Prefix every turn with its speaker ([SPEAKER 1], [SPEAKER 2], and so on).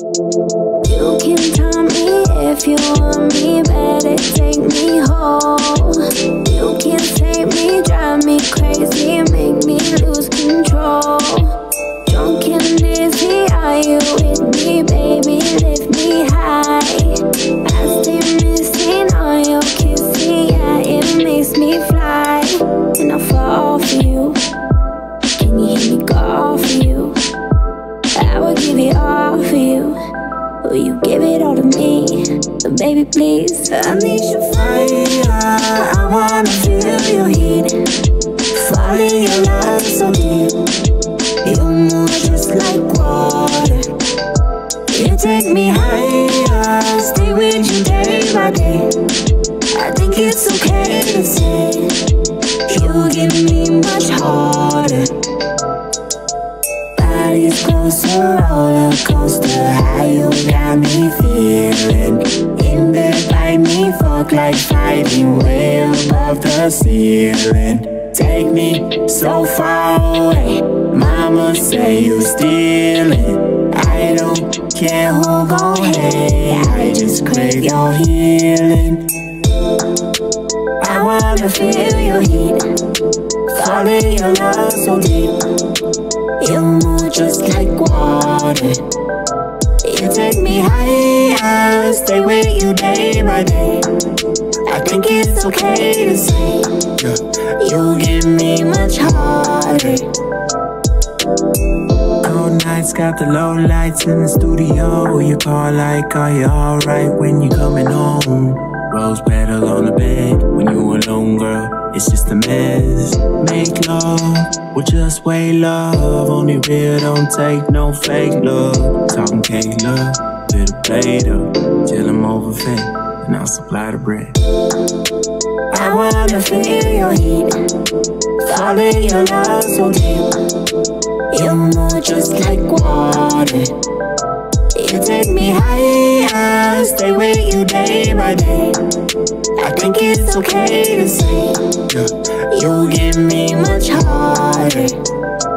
[SPEAKER 1] You can tell me if you want me, better take me home. You can take me, drive me crazy, make me lose control. Drunk and dizzy, are you with me, baby? Lift me high. I stay missing on your kissing, yeah, it makes me fly. And I fall for you. Can you hear me call for you? I will give it all for you. Will you give it all to me? But baby, please, I need your fire. I wanna feel your heat. Fall in your love so deep. You move just like water. You take me higher. Stay with you day by day. I think it's okay to say you give me much harder. Body's close to roller coaster. How you got me feeling. In bed by me, fuck like fighting way above the ceiling. Take me so far away. Mama say you stealing. I don't care who gon' hate. I just crave your healing. I wanna feel your heat. Fall in your love so deep. You move just like water. You take me higher. Stay with you day by day. I think it's okay to say you give me much harder.
[SPEAKER 2] Cold nights got the low lights in the studio. You call like, are you alright when you coming home? Rose petal on the bed when you alone, girl. It's just a mess. Make love, well just wait love. Only real, don't take no fake love. Talking cake love, little plate up till I'm overfed, and I'll supply the bread.
[SPEAKER 1] I wanna feel your heat. Fall in your love so deep. You move just like water. You take me higher. Stay with you day by day. I think it's okay to say you give me much harder.